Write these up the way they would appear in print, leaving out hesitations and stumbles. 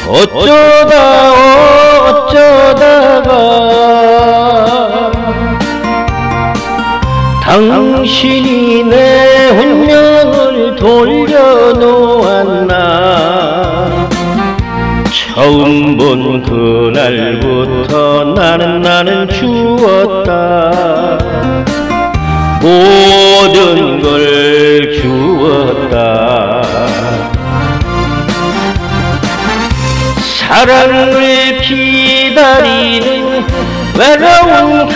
어쩌다가 당신이 내 운명을 돌려놓았나. 처음 본 그날부터 나는 주었다. 모든 걸 주었다. 사랑을 기다리는 외로운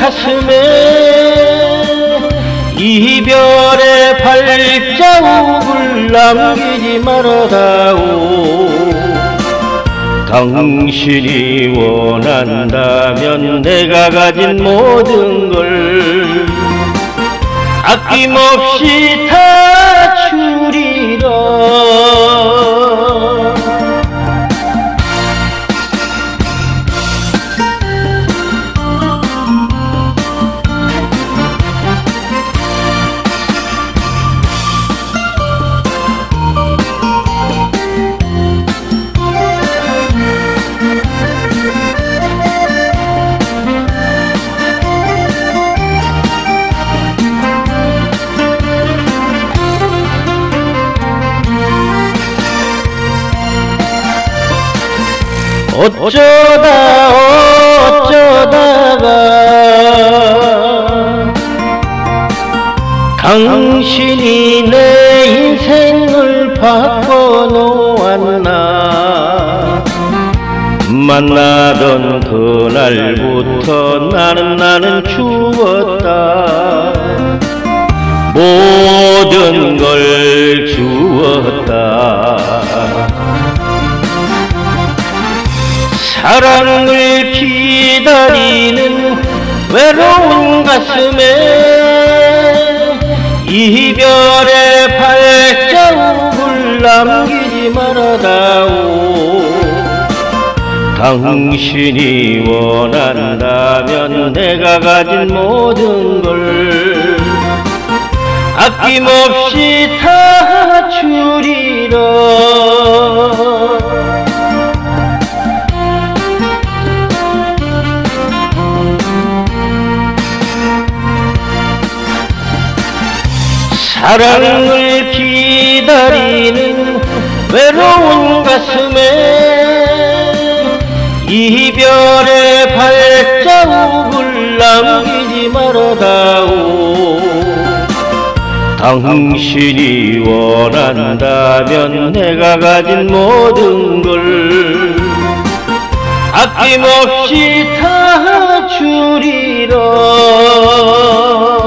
가슴에 이별의 발자국을 남기지 말아다오. 당신이 원한다면 내가 가진 모든 걸 아낌없이 다 주리라. 어쩌다가 당신이 내 인생을 바꿔놓았나. 만나던 그날부터 나는 주었다. 모든 걸 주었다. 사랑을 기다리는 외로운 가슴에 이별의 발자국을 남기지 말아다오. 당신이 원한다면 내가 가진 모든 걸 아낌없이 다 주리라. 사랑을 기다리는 외로운 가슴에 이별의 발자국을 남기지 말아다오. 당신이 원한다면 내가 가진 모든 걸 아낌없이 다 주리라.